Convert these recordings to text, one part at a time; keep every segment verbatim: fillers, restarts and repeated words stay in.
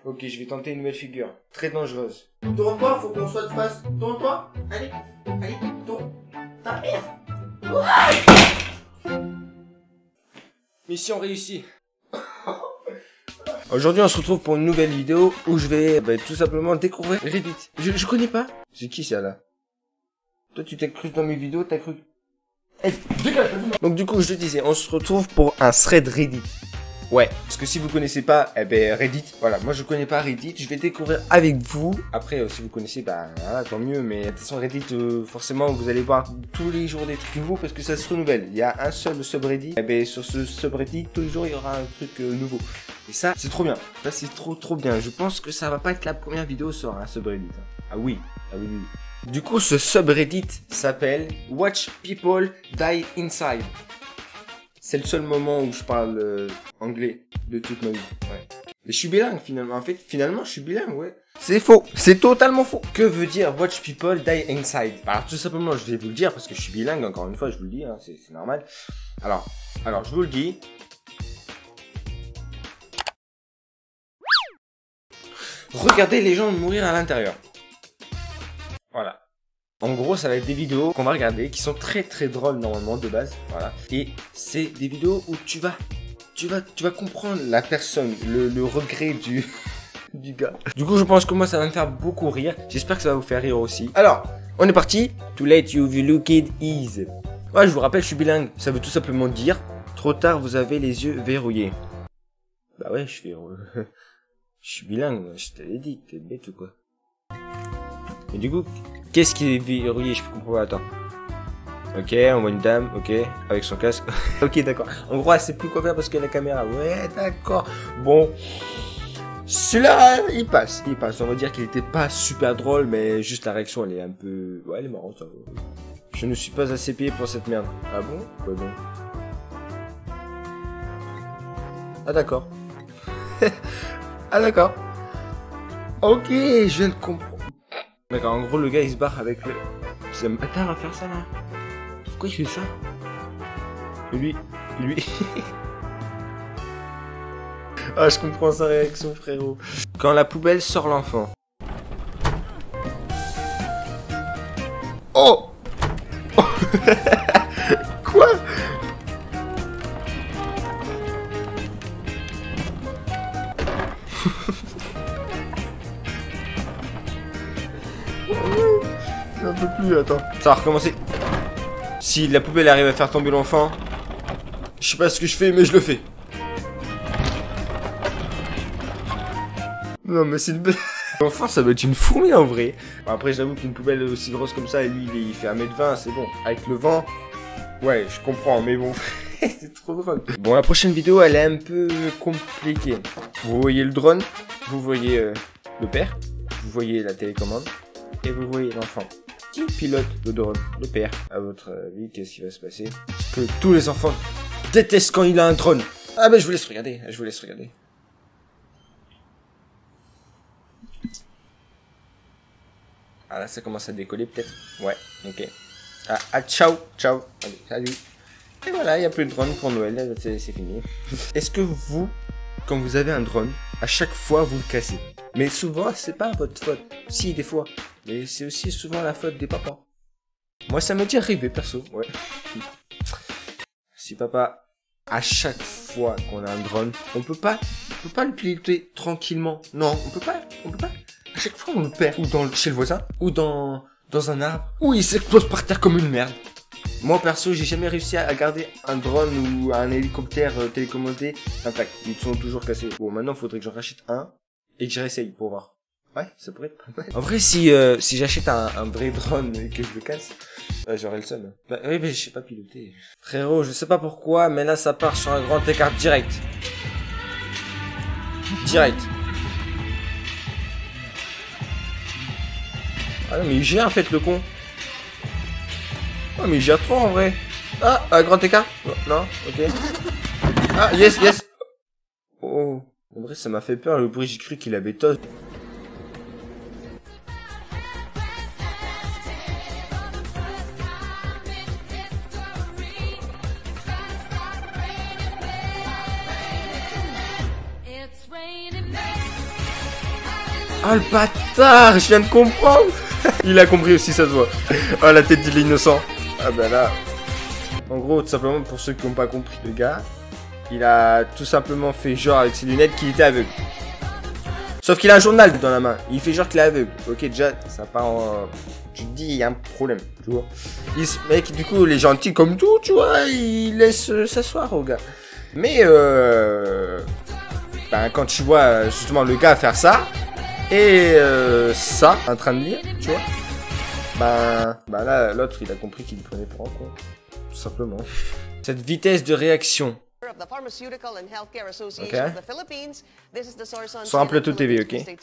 Ok, je vais tenter une nouvelle figure. Très dangereuse. Tourne-toi, faut qu'on soit de face. Tourne-toi. Allez, allez, tourne. Ta mère. Mission réussie. Aujourd'hui, on se retrouve pour une nouvelle vidéo où je vais bah, tout simplement découvrir Reddit. Je, je connais pas. C'est qui ça là? Toi, tu t'es cru dans mes vidéos, t'as cru... Hey, dégage. Donc du coup, je te disais, on se retrouve pour un thread Reddit. Ouais, parce que si vous connaissez pas, eh ben Reddit, voilà, moi je connais pas Reddit, je vais découvrir avec vous. Après, euh, si vous connaissez, bah voilà, tant mieux, mais de toute façon Reddit, euh, forcément, vous allez voir tous les jours des trucs nouveaux parce que ça se renouvelle. Il y a un seul subreddit, eh ben sur ce subreddit, tous les jours, il y aura un truc euh, nouveau. Et ça, c'est trop bien. Ça, c'est trop trop bien. Je pense que ça va pas être la première vidéo sur un subreddit. Ah oui, ah oui, oui. Du coup, ce subreddit s'appelle Watch People Die Inside. C'est le seul moment où je parle euh, anglais de toute ma vie. Ouais. Mais je suis bilingue finalement. En fait, finalement, je suis bilingue, ouais. C'est faux. C'est totalement faux. Que veut dire Watch People Die Inside? Alors, tout simplement, je vais vous le dire parce que je suis bilingue. Encore une fois, je vous le dis, hein, c'est normal. Alors, alors, je vous le dis. Regardez les gens mourir à l'intérieur. Voilà. En gros, ça va être des vidéos qu'on va regarder qui sont très très drôles normalement de base, voilà. Et c'est des vidéos où tu vas, tu vas, tu vas comprendre la personne, le, le regret du, du gars. Du coup, je pense que moi, ça va me faire beaucoup rire. J'espère que ça va vous faire rire aussi. Alors, on est parti. To let you look it is. Ouais, je vous rappelle, je suis bilingue. Ça veut tout simplement dire, trop tard, vous avez les yeux verrouillés. Bah ouais, je suis, euh, je suis bilingue. Je te l'ai dit, t'es bête ou quoi? Et du coup, qu'est-ce qui est verrouillé? Je comprends pas, attends. Ok, on voit une dame, ok, avec son casque. Ok, d'accord. En gros, elle sait plus quoi faire parce qu'il y a la caméra. Ouais, d'accord. Bon. Celui-là, il passe, il passe. On va dire qu'il était pas super drôle, mais juste la réaction, elle est un peu... Ouais, elle est marrante, ça. Je ne suis pas assez payé pour cette merde. Ah bon? Ouais, bon. Ah d'accord. Ah d'accord. Ok, je viens de comprendre. D'accord, en gros, le gars, il se barre avec le... C'est un bâtard à faire ça, là. Pourquoi il fait ça? Et lui, lui... Ah, je comprends sa réaction, frérot. Quand la poubelle sort l'enfant. Oh, oh. Quoi? Un peu plus, attends. Ça va recommencer. Si la poubelle arrive à faire tomber l'enfant, je sais pas ce que je fais, mais je le fais. Non, mais c'est une belle... L'enfant, ça doit être une fourmi en vrai. Bon, après, j'avoue qu'une poubelle aussi grosse comme ça, et lui, il fait un mètre vingt, c'est bon. Avec le vent, ouais, je comprends, mais bon, c'est trop drôle. Bon, la prochaine vidéo, elle est un peu compliquée. Vous voyez le drone, vous voyez euh, le père, vous voyez la télécommande, et vous voyez l'enfant qui pilote le drone, le père. À votre avis, qu'est-ce qui va se passer? Que tous les enfants détestent quand il a un drone. Ah ben je vous laisse regarder, je vous laisse regarder. Ah là ça commence à décoller peut-être. Ouais, ok. Ah, ah ciao, ciao. Allez, salut. Et voilà, il n'y a plus de drone pour Noël, c'est fini. Est-ce que vous, quand vous avez un drone, à chaque fois vous le cassez? Mais souvent, c'est pas votre faute. Si, des fois. Mais c'est aussi souvent la faute des papas. Moi, ça m'est déjà arrivé, perso. Ouais. Si papa, à chaque fois qu'on a un drone, on peut pas, on peut pas le piloter tranquillement. Non, on peut pas, on peut pas. À chaque fois, on le perd. Ou dans, chez le voisin, ou dans, dans un arbre, ou il s'explose par terre comme une merde. Moi, perso, j'ai jamais réussi à garder un drone ou un hélicoptère euh, télécommandé intact. Ils sont toujours cassés. Bon, maintenant, il faudrait que j'en rachète un. Et que je réessaye pour voir. Ouais, ça pourrait être pas mal. En vrai, si, euh, si j'achète un, un vrai drone et que je le casse, ouais, j'aurais le seum. Bah, oui, mais je sais pas piloter. Frérot, je sais pas pourquoi, mais là, ça part sur un grand écart direct. Direct. Ah non, mais il gère, en fait, le con. Ah, mais il gère trop, en vrai. Ah, un grand écart? Non, ok. Ah, yes, yes. Oh. En vrai, ça m'a fait peur, le bruit, j'ai cru qu'il avait tos. Oh le bâtard, je viens de comprendre. Il a compris aussi, ça se voit. Oh la tête de l'innocent. Ah bah là. En gros, tout simplement pour ceux qui n'ont pas compris, le gars, il a tout simplement fait genre avec ses lunettes qu'il était aveugle. Sauf qu'il a un journal dans la main. Il fait genre qu'il est aveugle. Ok, déjà, ça part en... Tu te dis, il y a un problème, tu vois. Il se... Mec, du coup, les gentils comme tout, tu vois, il laisse euh, s'asseoir au gars. Mais, euh... Ben, quand tu vois, justement, le gars faire ça, et euh, ça, en train de lire, tu vois, ben, ben là, l'autre, il a compris qu'il prenait pour un con. Tout simplement. Cette vitesse de réaction. Ok. Sur un plateau T V, ok.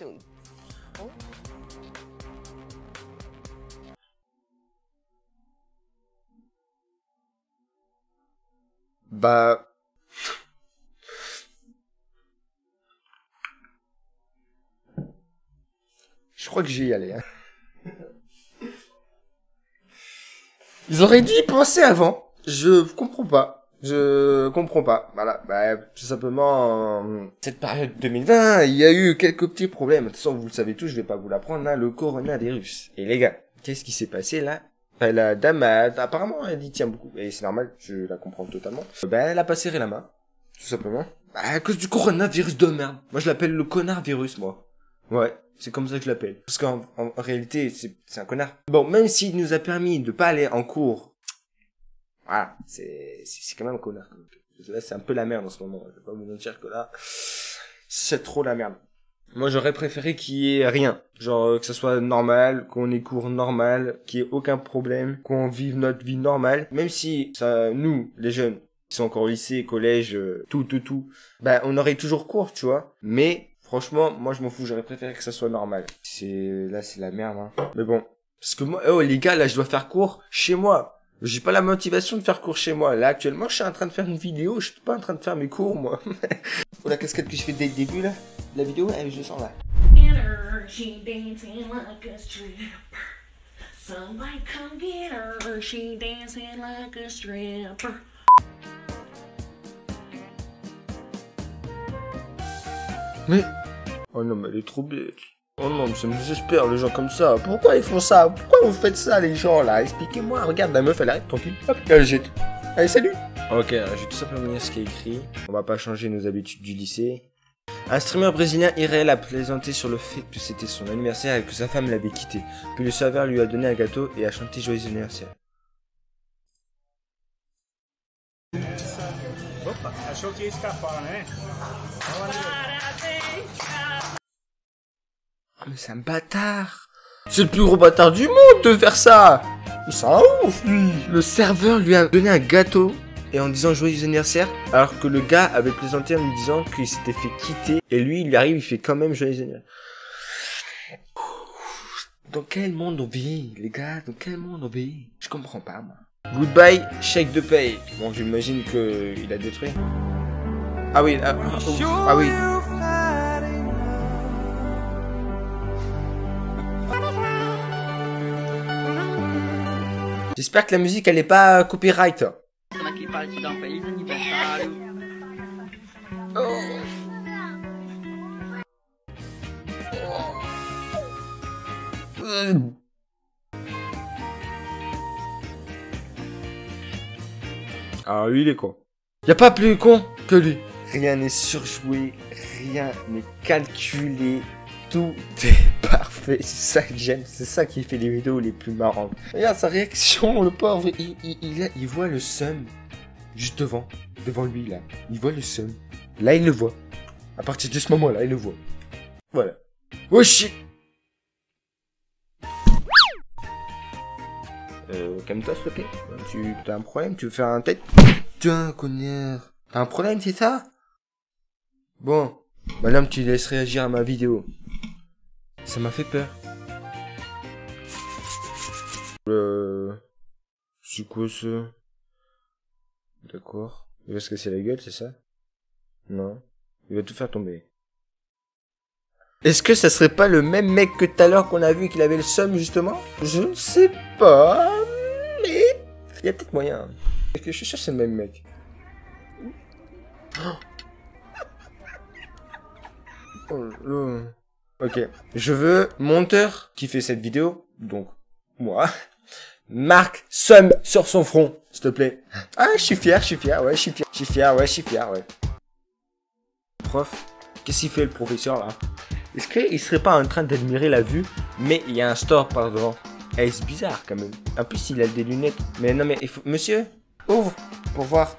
Bah... Je crois que j'y y aller. Hein. Ils auraient dû y penser avant. Je comprends pas. Je comprends pas. Voilà. Bah, tout simplement, euh, cette période deux mille vingt, il y a eu quelques petits problèmes. De toute façon, vous le savez tous, je vais pas vous l'apprendre, là, le coronavirus. Et les gars, qu'est-ce qui s'est passé, là? Bah, la dame, a, apparemment, elle y tient beaucoup. Et c'est normal, je la comprends totalement. Bah, elle a pas serré la main. Tout simplement. Bah, à cause du coronavirus de merde. Moi, je l'appelle le connard virus, moi. Ouais. C'est comme ça que je l'appelle. Parce qu'en en, en réalité, c'est un connard. Bon, même s'il nous a permis de pas aller en cours, voilà, c'est c'est quand même un connard. Là, c'est un peu la merde en ce moment. Je vais pas vous mentir que là, c'est trop la merde. Moi, j'aurais préféré qu'il y ait rien. Genre, que ça soit normal, qu'on ait cours normal, qu'il y ait aucun problème, qu'on vive notre vie normale. Même si, ça, nous, les jeunes, qui sont encore au lycée, collège, euh, tout, tout, tout, bah, on aurait toujours cours, tu vois. Mais... Franchement, moi je m'en fous, j'aurais préféré que ça soit normal. C'est là, c'est la merde. Hein. Mais bon, parce que moi, oh les gars, là, je dois faire cours chez moi. J'ai pas la motivation de faire cours chez moi. Là, actuellement, je suis en train de faire une vidéo. Je suis pas en train de faire mes cours, moi. Oh la casquette que je fais dès le début là, la vidéo, elle, je sens là. Mais... Oh non, mais elle est trop bête. Oh non, mais ça me désespère, les gens comme ça. Pourquoi ils font ça? Pourquoi vous faites ça, les gens, là? Expliquez-moi. Regarde, la meuf, elle arrête, tranquille. Hop, elle jette. Allez, salut. Ok, je vais tout simplement lire ce qui est écrit. On va pas changer nos habitudes du lycée. Un streamer brésilien irréel a plaisanté sur le fait que c'était son anniversaire et que sa femme l'avait quitté. Puis le serveur lui a donné un gâteau et a chanté joyeux anniversaire. Opa, achou que ia escapar, né? Oh, mais c'est un bâtard. C'est le plus gros bâtard du monde de faire ça. C'est un ouf, lui. Le serveur lui a donné un gâteau et en disant joyeux anniversaire, alors que le gars avait plaisanté en lui disant qu'il s'était fait quitter et lui, il arrive, il fait quand même joyeux anniversaire. Dans quel monde on vit, les gars? Dans quel monde on vit? Je comprends pas, moi. Goodbye, chèque de paye. Bon, j'imagine que il a détruit. Ah oui, ah, ah, ah oui. J'espère que la musique elle est pas copyright. Oh. Euh. Ah lui il est con. Y a pas plus con que lui. Rien n'est surjoué, rien n'est calculé. Tout est parfait, c'est ça que j'aime, c'est ça qui fait les vidéos les plus marrantes. Regarde sa réaction, le pauvre, il, il, il, a, il voit le seum juste devant, devant lui là. Il voit le seum. Là il le voit. À partir de ce moment-là, il le voit. Voilà. Oh shit. Euh, calme-toi s'il te plaît. Tu as un problème, tu veux faire un tête? Putain, connard. T'as un problème, c'est ça? Bon. Madame, tu laisses réagir à ma vidéo. Ça m'a fait peur. Euh... C'est quoi ça? D'accord. Il va se casser la gueule, c'est ça? Non. Il va tout faire tomber. Est-ce que ça serait pas le même mec que tout à l'heure qu'on a vu qu'il avait le seum, justement? Je ne sais pas, mais... Il y a peut-être moyen. Est-ce que je suis sûr que c'est le même mec? Oh là là. Ok, je veux monteur qui fait cette vidéo, donc moi, marque somme sur son front, s'il te plaît. Ah, je suis fier, je suis fier, ouais, je suis fier, je suis fier, ouais, je suis fier, ouais. Prof, qu'est-ce qu'il fait le professeur là? Est-ce qu'il serait pas en train d'admirer la vue, mais il y a un store par devant? Eh, c'est bizarre quand même. En plus, il a des lunettes. Mais non, mais il faut... Monsieur, ouvre pour voir.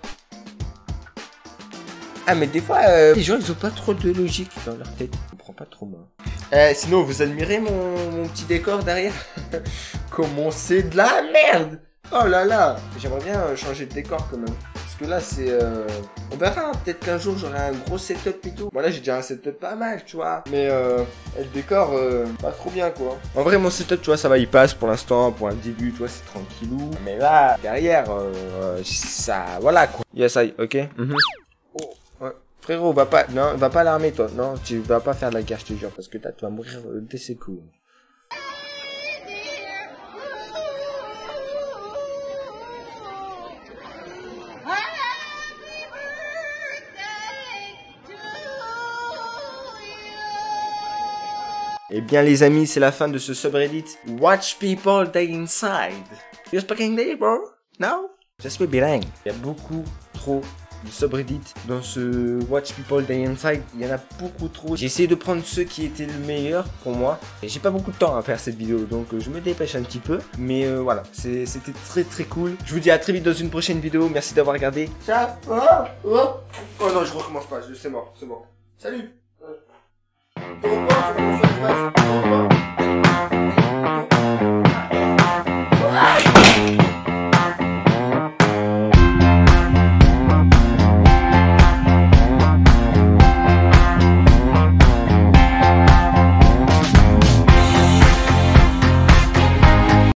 Ah, mais des fois, euh, les gens, ils ont pas trop de logique dans leur tête. Je comprends pas trop, moi. Eh, sinon, vous admirez mon, mon petit décor derrière? Comment c'est de la merde! Oh là là! J'aimerais bien euh, changer de décor quand même. Parce que là, c'est... Euh... On verra, peut-être qu'un jour, j'aurai un gros setup et tout. Bon, là, j'ai déjà un setup pas mal, tu vois. Mais euh, le décor, euh, pas trop bien, quoi. En vrai, mon setup, tu vois, ça va, il passe pour l'instant. Pour un début, tu vois, c'est tranquillou. Mais là, derrière, euh, ça... Voilà, quoi. Yes, I, ok. Mm-hmm. Oh, ouais. Frérot, va pas... Non, va pas l'armer, toi. Non, tu vas pas faire de la guerre, je te jure. Parce que là, tu vas mourir euh, dès ses coups. Eh bien les amis, c'est la fin de ce subreddit Watch People Die Inside. You speak English, bro? No? Je suis bilingue. Il y a beaucoup trop de subreddits dans ce Watch People Die Inside. Il y en a beaucoup trop. J'ai essayé de prendre ceux qui étaient le meilleur pour moi. Et j'ai pas beaucoup de temps à faire cette vidéo, donc euh, je me dépêche un petit peu. Mais euh, voilà, c'était très très cool. Je vous dis à très vite dans une prochaine vidéo. Merci d'avoir regardé. Ciao. Oh, oh. Oh non, je recommence pas, c'est mort, c'est mort. Salut.